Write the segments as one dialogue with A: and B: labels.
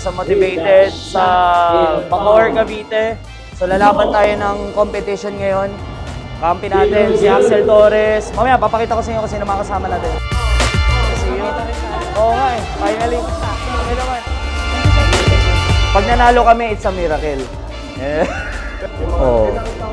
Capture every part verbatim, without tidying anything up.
A: sa Motivated sa Bacoor, Cavite. So lalaban tayo ng competition ngayon. Kampi natin si Axel Torres. Mamaya papakita ko sa inyo kung sino mga kasama natin. Kasi yun. Oo nga eh, finally. Okay naman. Pag nanalo kami, it's a miracle. Eh. Oo.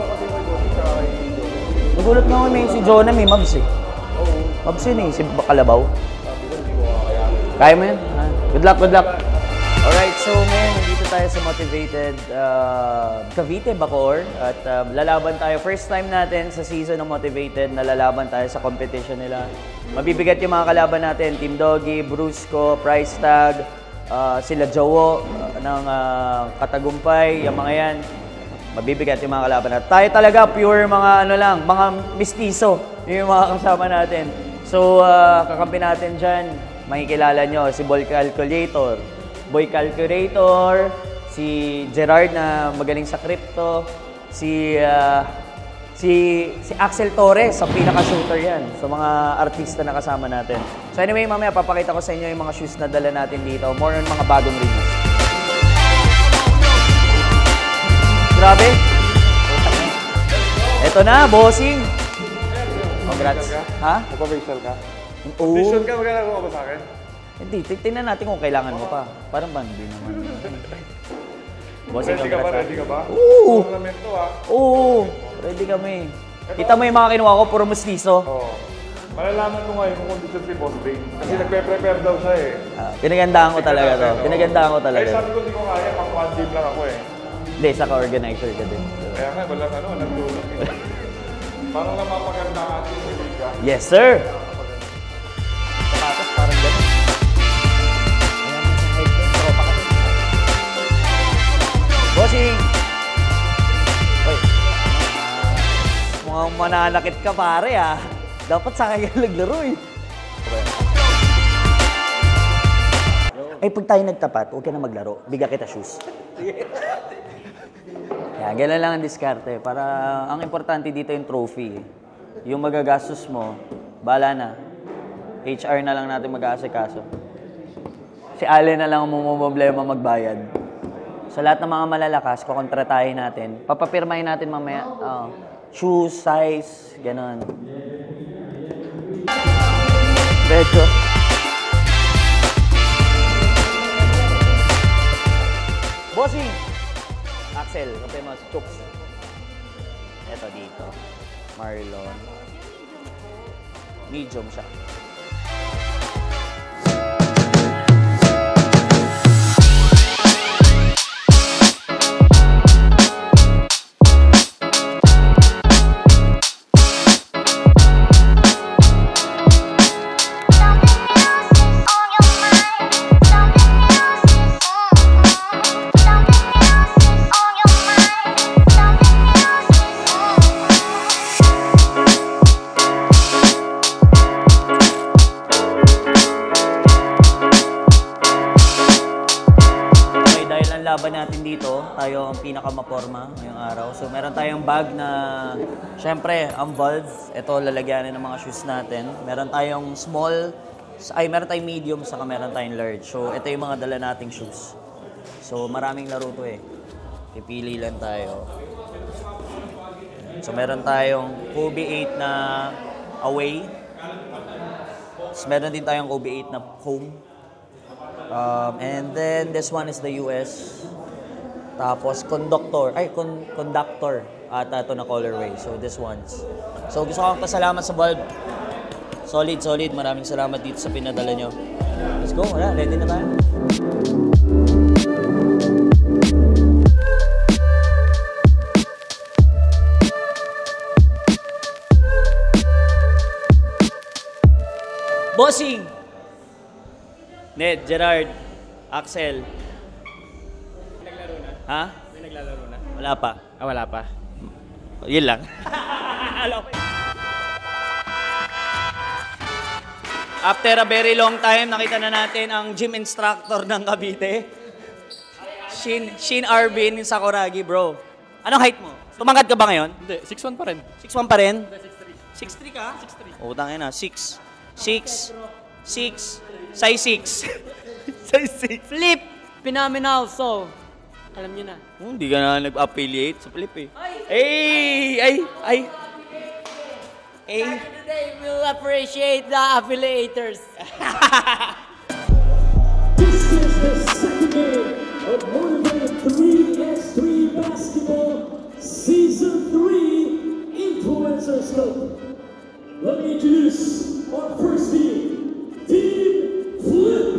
A: Nagulat nga kami si Jonah, may Mabs eh. Mabs yun eh, si Kalabaw. Kaya mo yun? Good luck, good luck. Alright, so ngayon, nandito tayo sa Motivated uh, Cavite, Bacoor. At uh, lalaban tayo. First time natin sa season ng Motivated na lalaban tayo sa competition nila. Mabibigat yung mga kalaban natin. Team Doggy, Brusco, Price Tag, uh, sila Jowo uh, ng uh, Katagumpay, yung mga yan. Mabibigat yung mga kalaban natin. Tayo talaga pure mga ano lang, mga mistizo yung mga kasama natin. So, uh, kakampi natin dyan. Makikilala nyo, si Boy Calculator, Boy Calculator, si Gerard na magaling sa crypto, si uh, si si Axel Torres, ang pinaka-shooter yan sa mga artista na kasama natin. So anyway, mamaya papakita ko sa inyo yung mga shoes na dala natin dito. More on mga bagong release. Grabe. Ito na, bossing. Congrats. Ha?
B: Nagpa-facial ka?
A: Oo.
B: Facial ka, magkakaroon ka ba sa akin?
A: Hindi, tingnan natin kung kailangan mo pa. Parang ba, hindi naman. Bossing,
B: ready ka ba? Ready ka ba?
A: Oo.
B: Lamento ah.
A: Oo. Ready kami. Kita mo yung mga kinuha ko, puro mustiso.
B: Oo. Malalaman mo ngayon kung condition si Boss Bane. Kasi nagpe-prepare daw siya eh.
A: Uh, pinagandaan ko talaga to. Pinagandaan ko talaga.
B: Ay, sabi ko hindi ko kaya, pang one game lang ako eh.
A: Hindi, saka organizer ka din.
B: Kaya nga, walang ano, walang tulong eh. Parang lang mapaganda ang ating liga.
A: Yes, sir! Sapatos, parang gano'n. Ayan mo sa head ko, tropa ka. Bossing! Uy, mukhang mananakit ka pare ah. Dapat sa kanya naglaro eh. Okay. Ay, pag tayo nagtapat, huwag ka na maglaro. Bigyan kita shoes. Kaya gano'n lang ang diskarte. Para ang importante dito yung trophy. Yung magagastos mo, bala na. H R na lang natin mag-aasikaso. Si Ale na lang ang problema magbayad. Sa lahat ng mga malalakas, kukontratahin natin. Papapirmahin natin mamaya. Oh, shoes, size, gano'n. Medyo. Bossing! Axel, kapay mo si Chooks. Ito dito. Marlon. Medium siya. Laban natin dito, tayo ang pinakamaporma ngayong araw. So meron tayong bag na, syempre, ang valve. Ito, lalagyanin ng mga shoes natin. Meron tayong small, ay meron tayong medium, saka meron tayong large. So ito yung mga dala nating shoes. So maraming laro to eh. Pipili lang tayo. So meron tayong Kobe eight na away. So meron din tayong Kobe eight na home. Um, and then this one is the U S. Tapos conductor, ay con conductor at ito na colorway. So this one's. So gusto ko kong pasalamat sa Valve. Solid, solid. Maraming salamat dito sa pinadala nyo. Let's go, wala, ready na tayo. Bossing! Ned, Gerard, Axel.
C: May naglaro na?
A: Ha?
C: May naglalaro na?
A: Wala pa.
C: Ah, wala pa.
A: Yun lang. After a very long time, nakita na natin ang gym instructor ng Cavite. Shin, Shin Arvin Sakuragi, bro. Anong height mo? Tumangkad ka ba ngayon?
C: Hindi, six one pa rin.
A: six one pa rin?
C: six three.
A: six three ka?
C: six three.
A: O, tangin na. six. six. six. Size six. Size six. Flip!
D: phenomenal. So, alam niyo na.
A: Oh, hindi ka na nag-affiliate sa Flip eh. Ay! Ay! Ay! Ay!
D: Today, we'll appreciate the affiliators.
E: This is the second game of Motivated three by three Basketball Season three Influencer Scope. Let me introduce our first team, Team Flip.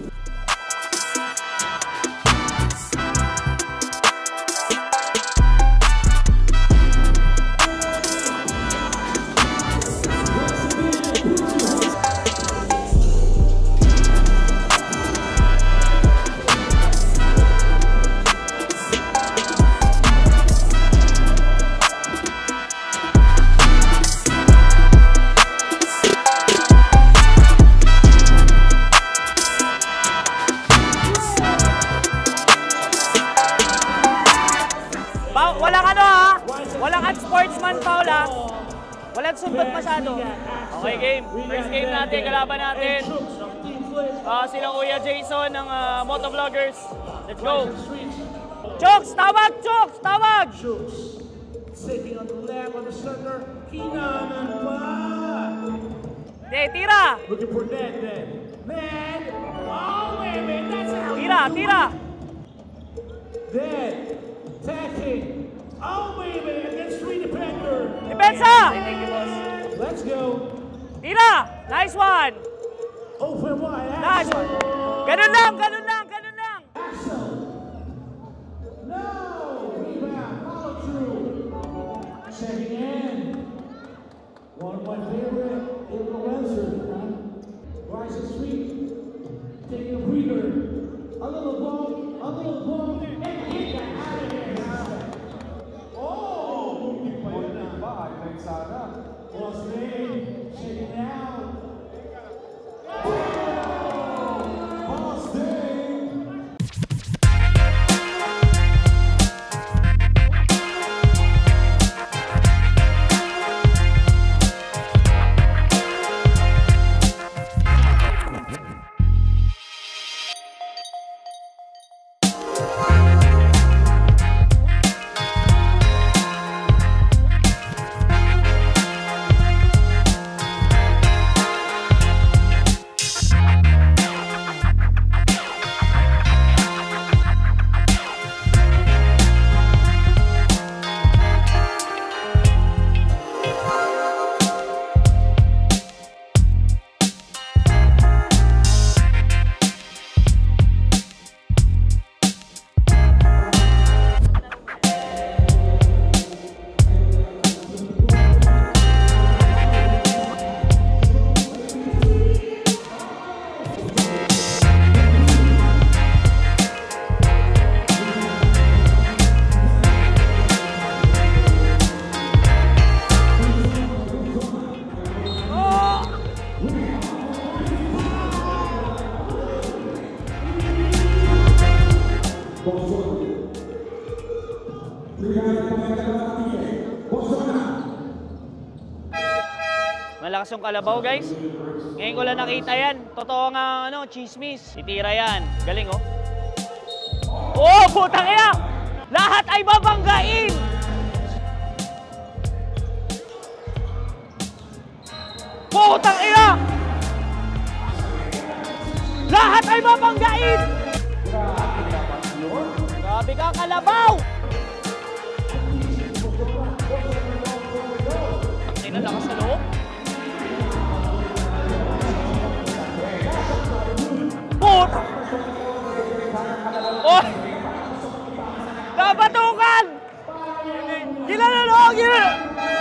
A: Walang ano ha? Walang unsportsman foul ha? Walang sundot masyado. Okay, game. First game natin, kalaban natin. Uh, sila Kuya Jason ng uh, Motovloggers. Let's go. Chooks! Tawag! Chooks! Tawag!
E: Taking on the left on the center, Keenan and
A: De, tira!
E: looking for Ned then. Ned! Oh, wait a minute, that's how
A: Tira, tira!
E: Ned, attacking. Oh, wait a minute, against three defender.
A: Depensa!
E: Let's go.
A: Tira! Nice one!
E: Open wide.
A: Nice one! Ganun lang, ganun lang, ganun lang!
E: Axel. No! Rebound, follow through. Checking in. One of my favorite influencers, man. Rise and Street. Taking a breather. A little bump, a little bump, and hit that out of here. Oh! Boss man, checking out. Boss Dave.
A: Malakas yung kalabaw, guys. Ngayon ko lang nakita yan. Totoo nga, ano, chismis. Titira yan. Galing, oh. Oh, putang ina! Lahat ay babanggain! Putang ina! Lahat ay babanggain! Grabe ka, kalabaw! Ang ina, lakas sa loob. Puta! Oh! Nabatukan! Gilalalo! Gilal!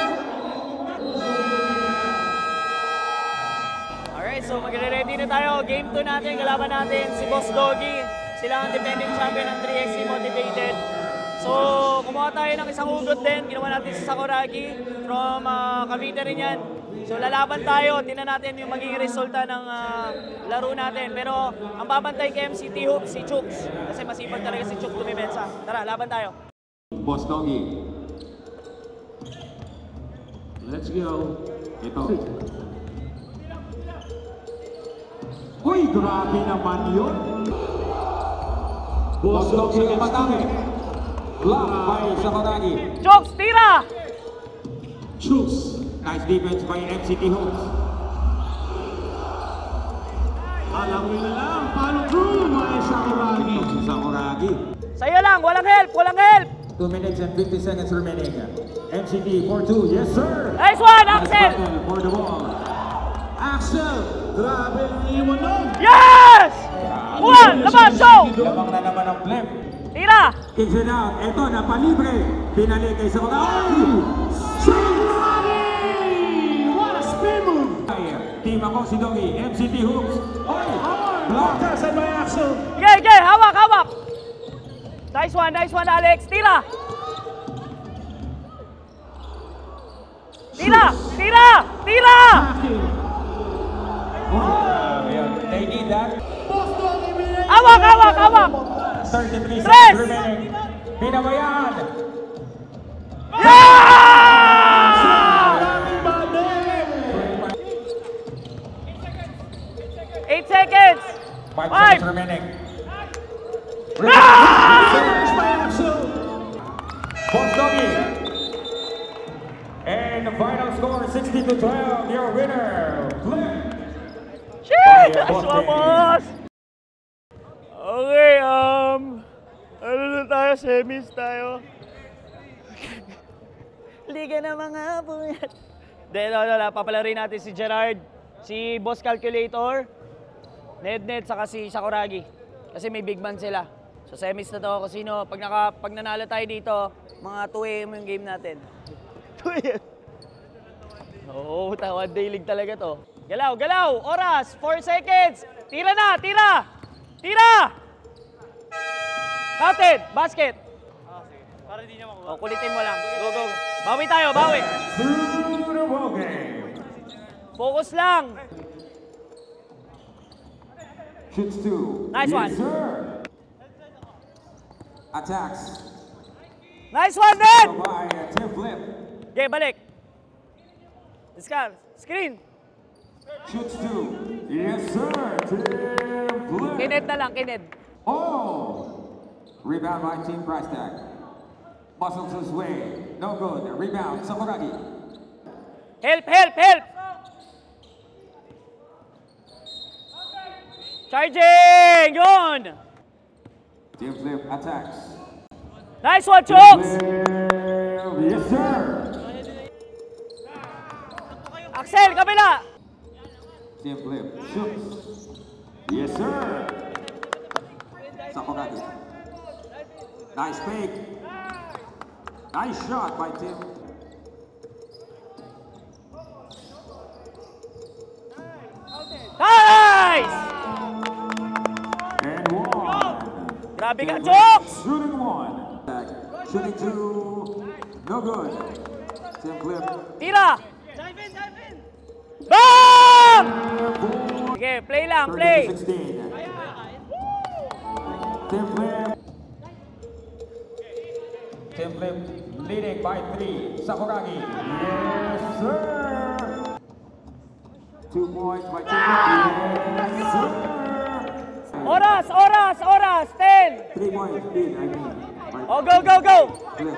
A: Alright, so magre-ready na tayo. Game two natin, kalaban natin si Boss Doggy. Sila ang defending champion ng three X C Motivated. So, kumuha tayo ng isang hugot din. Ginawa natin sa Sakuragi from uh, Cavite rin yan. So, lalaban tayo. Tingnan natin yung magiging resulta ng uh, laro natin. Pero, ang babantay kay M C T-Hoop, si Chooks. Kasi masipag talaga si Chooks tumibensa. Tara, laban tayo.
B: Boss Doggy. Let's go. Ito. Uy, grabe naman yun.
F: Boss Doggy ang matake. Block by Sakuragi.
D: Jokes, tira!
F: Shoots. Nice defense by M C T Hoops.
E: Alam mo na lang, follow through by Sakuragi.
F: Sakuragi.
D: Sa'yo lang, walang help, walang help!
F: two minutes and fifty seconds remaining. M C T for two. Yes, sir.
D: Nice one, Axel!
F: For the ball.
E: Axel, grabe ang iwan nun.
D: Yes! One, laban, show!
F: Lamang na naman ang flip.
D: Tira!
F: Kicks it out. Ito, napalibre. Pinalik kay Sakuragi.
E: Sakuragi! What a spin move!
F: Team ako si Doggy. M C T Hoops. Oy!
E: Block side by Axel.
D: Okay, okay, hawak, hawak! Nice one, nice one, Alex. Tira! Tira! Tira! Tira!
F: They need that.
D: Hawak, hawak, hawak!
F: thirty-three
D: Tres!
F: seconds remaining. Pinabayaan.
D: Eight seconds!
F: Five
D: Five!
F: seconds remaining. Boss Doggy. And the final score sixty to twelve. Your winner, Flip.
D: Shit! Nice one, boss! Okay, um... Ano na tayo? Semis tayo. Liga na mga buyat. Then, no, no, no, papalarin natin si Gerard, si Boss Calculator, Ned Ned, saka si Sakuragi. Kasi may big man sila. So, semis na to ako sino. Pag, naka, pag nanalo tayo dito, mga two A M yung game natin. two A M? Oo, tawad day league talaga to. Galaw, galaw! Oras! four seconds! Tira na! Tira! Tira! Counted! Basket!
C: Para di niya makuha.
D: O, kulitin mo lang. Go, go. Bawi tayo, bawi.
F: To the ball game.
D: Focus lang.
F: Shoots two.
D: Nice
F: yes,
D: one.
F: Sir. Attacks.
D: Nice one, Ned!
F: By Tim Flip.
D: Okay, balik. Discard. Screen.
F: Shoots two. Yes, sir. Tim Flip.
D: Kined na lang, kined.
F: Oh! Rebound by Team Price Tag. Muscles his way. No good. Rebound, Sakuragi.
D: Help, help, help! Charging! Yun!
F: Team Flip attacks.
D: Nice one, Chokes!
F: Yes, sir.
D: Axel, kabila!
F: Team Flip shoots. Yes, sir. Sakuragi. Nice fake. Nice shot by Tim.
D: Nice!
F: And one.
D: Grabe ka,
F: Tim Flip
D: Chokes!
F: Shooting one. Shooting two. No good. Tim Flip.
D: Tira! Bam! Sige, play lang, play.
F: thirty to sixteen. Tim Flip. Tim Flip leading by three. Sakuragi. Yes, sir. Two points by Tim Flip. Yes, sir.
D: Oras, oras, oras, ten.
F: Three points lead, I mean. by
D: Oh, go, go, go.
F: Flip.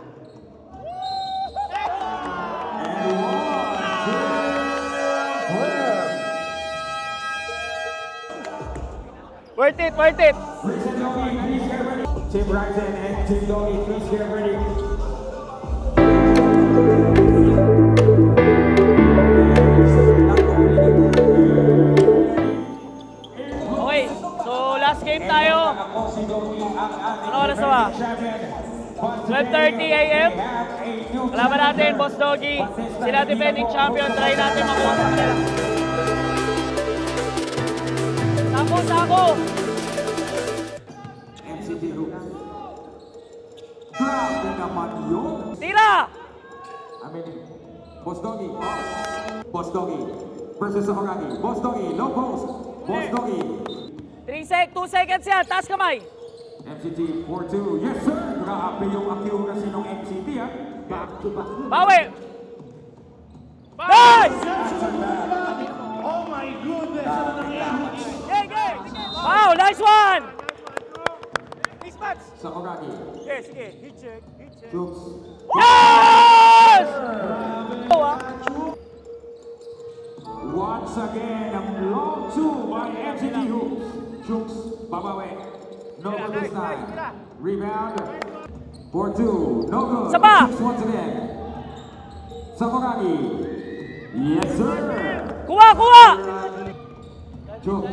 F: And one, two, Flip.
D: Worth it, worth it.
F: Please and Doggy, please get ready. Team Ryzen and Team Doggy, please get ready.
D: Okay, so last game tayo. Ano oras na ba? twelve thirty A M Kalaban natin, Boss Doggy. Sila defending champion. Try natin makuha sa kanila. Sako, sako!
F: M C T Hoops. Grabe naman yun.
D: Tira!
F: I mean, Boss Doggy. Oh. Boss Doggy versus Sakuragi. Boss Doggy, low post. Boss Doggy.
D: three sec, two seconds yan. Taas kamay.
F: M C T four two. Yes, sir. Grabe yung accuracy ng M C T, ha? Back to back.
D: Bawi! Nice!
E: Oh my goodness! Ano nangyari?
D: Okay, okay. Wow, nice one!
F: Sakuragi.
C: Sige, sige. Hit check, hit check.
F: Jukes.
D: Yes! Oh, ah.
F: Once again, a long two by M C T Hoops. Jukes, babawi. No good this time. Rebound. For two, no good.
D: Sapa!
F: Jukes once again. Sakuragi. Yes, sir.
D: Kuha, kuha!
F: Jukes.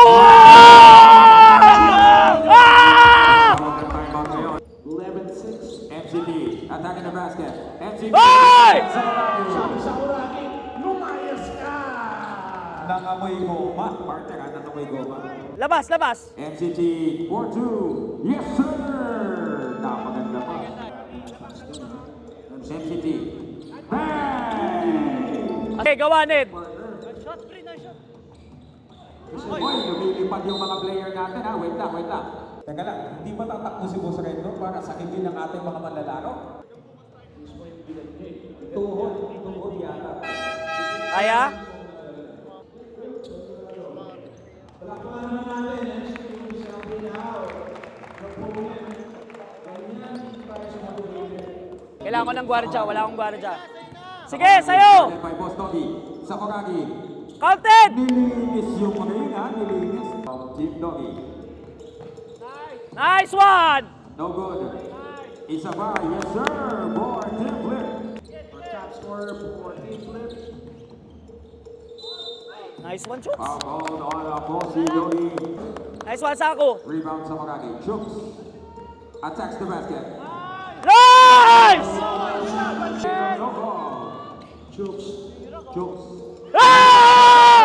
D: Ah!
F: eleven six. M C T attacking the basket. M C T.
D: Hoy!
F: Sakuragi.
E: Sakuragi, lumayas ka!
F: Nangamoy goma. Partner, ah, nangamoy goma.
D: Labas, labas.
F: M C T for two. Yes, sir. Napaganda pa. M C T. Bang!
D: Okay, gawa, Ned.
C: Shot, pre, nice shot.
F: Hoy, lumilipad yung mga player natin ha. Wait lang, wait lang.
B: Teka lang, hindi ba tatakbo si Boss Rendo para sakitin ng ating mga manlalaro?
F: Tuhod, tuhod yata.
D: Kaya? Kailangan ko ng gwardiya, wala akong gwardiya. Sige, sayo!
F: By Boss Doggy. Sakuragi.
D: Counted!
F: Nilinis yung ring ha. Nilinis. Team Doggy.
D: Nice one!
F: No good. Isa ba? Yes, sir. For team flip.
E: Top scorer for Team Flip.
D: Nice one, Chooks.
F: Foul on a Bossy Doggy.
D: Nice one, Sako.
F: Rebound Sakuragi. Chooks. Attacks the basket.
D: Nice!
F: No ball. Chooks. Chooks.
D: Ah!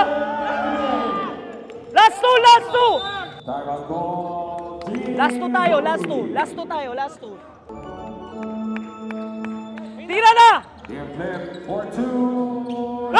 D: Last two, last two!
B: Time out ball. Team
D: Last two tayo, last two. Last two tayo, last two. Tira na!
B: Team flip for two.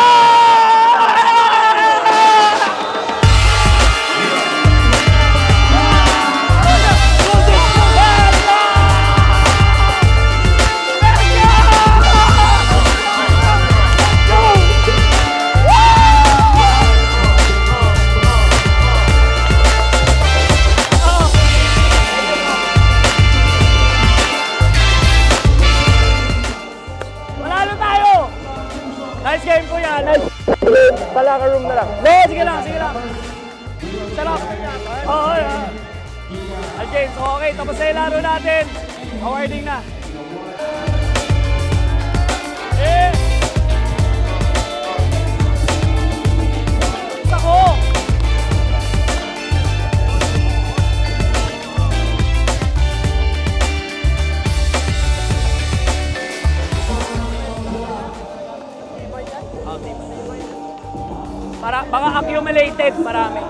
D: Manalo tayo! Nice game po yan. Nice. Talaka room na lang. No, sige lang, sige lang. Isa lang. Oo, yeah. Okay, so okay, tapos na yung laro natin. Awarding na. Eh! Isa ko! Para, baka accumulated, marami.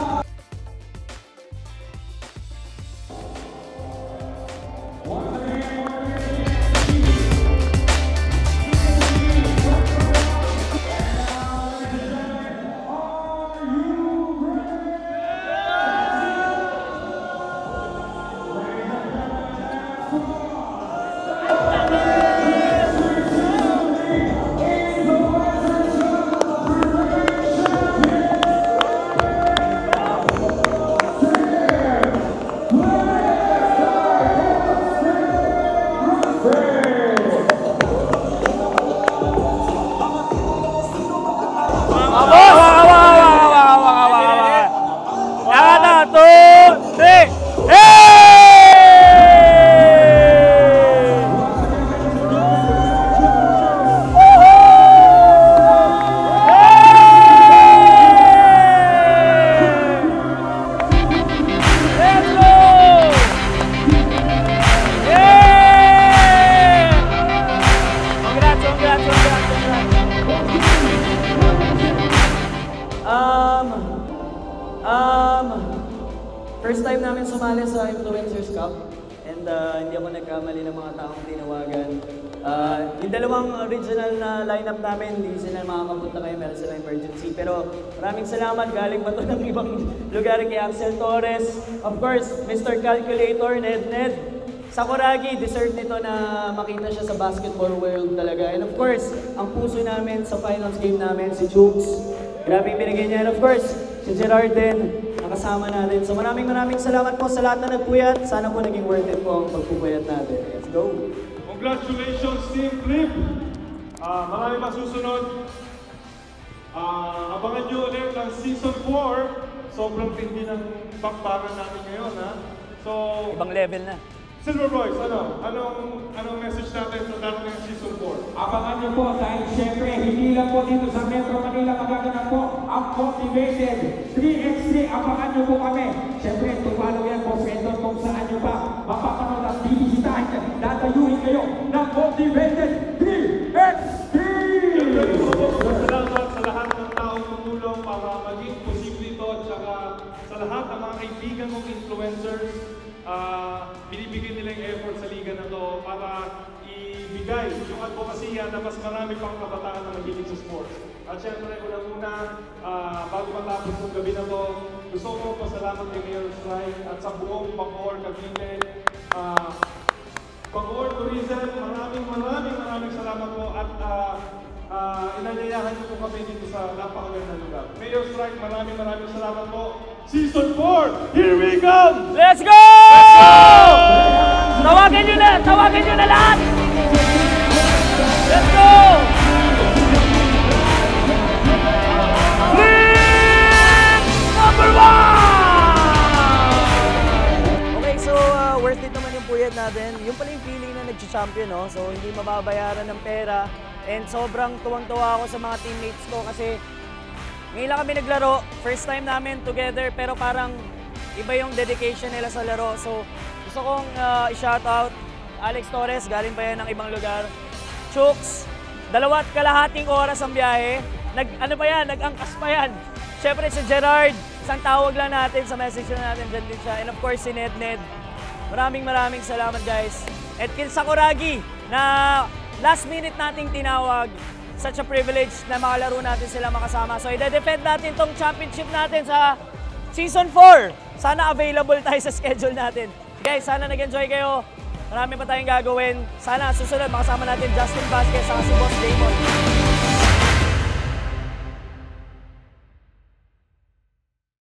D: Um, um, first time namin sumali sa Influencers Cup and uh, hindi ako nagkamali ng mga taong tinawagan. Uh, yung dalawang original na lineup namin, hindi sila makakapunta kayo, meron sila emergency. Pero maraming salamat, galing pa to ng ibang lugar kay Axel Torres. Of course, Mister Calculator, Ned Ned. Sakuragi, deserve nito na makita siya sa basketball world talaga. And of course, ang puso namin sa finals game namin, si Chooks. Grabe yung binigay niya. And of course,
G: si Gerard din, nakasama natin. So maraming maraming salamat po sa lahat na nagpuyat. Sana po naging worth it po ang pagpupuyat natin. Let's go!
B: Congratulations, Team Flip! Ah, marami pa susunod. Ah, abangan nyo ulit ang Season four. Sobrang tindi ng bakbakan natin ngayon, ha? So,
D: Ibang level na.
B: Silver Boys, ano? Anong, anong message natin sa darating ng Season four?
F: Abangan niyo po dahil syempre hindi lang po dito sa Metro Manila magaganap po ang Motivated three by three. Abangan niyo po kami. Syempre, tumalo yan po Fredon kung saan niyo pa mapapanood at bibisitahin niya. Datayuhin kayo ng Motivated three by three!
B: Salamat sa lahat ng taong tumulong para maging posible ito at saka sa lahat ng mga kaibigan mong influencers. Uh, binibigay nila yung effort sa liga na to para ibigay yung advokasya na mas marami pang kabataan na magiging sa sports. At syempre, unang-una, uh, bago matapos ng gabi na to, gusto ko pasalamat kay Mayor Strike at sa buong Bacoor, Cavite, uh, Bacoor Tourism, maraming maraming maraming salamat po at uh, uh, inanyayahan niyo po kami dito sa napakagandang lugar. Mayor Strike, maraming maraming salamat po. Season four, here we come!
D: Let's go! Tawagin nyo na! Tawagin nyo na lahat! Let's go! Flip number one!
G: Okay, so uh, worth it naman yung puyat natin. Yung pala yung feeling na nag-champion, no? So hindi mababayaran ng pera. And sobrang tuwang-tuwa ako sa mga teammates ko kasi ngayon lang kami naglaro, first time namin together, pero parang iba yung dedication nila sa laro. So, gusto kong uh, i-shoutout Alex Torres, galing pa yan ng ibang lugar. Chooks, dalawat kalahating oras ang biyahe. Nag, ano pa yan, nag-angkas pa yan. Siyempre si Gerard, isang tawag lang natin sa message na natin, dyan din siya. And of course si Ned Ned. Maraming maraming salamat guys. At kin Sakuragi, na last minute nating tinawag. Such a privilege na makalaro natin sila makasama. So, i-defend natin tong championship natin sa Season four. Sana available tayo sa schedule natin. Guys, sana nag-enjoy kayo. Marami pa tayong gagawin. Sana susunod makasama natin Justin Vasquez sa si Boss Damon.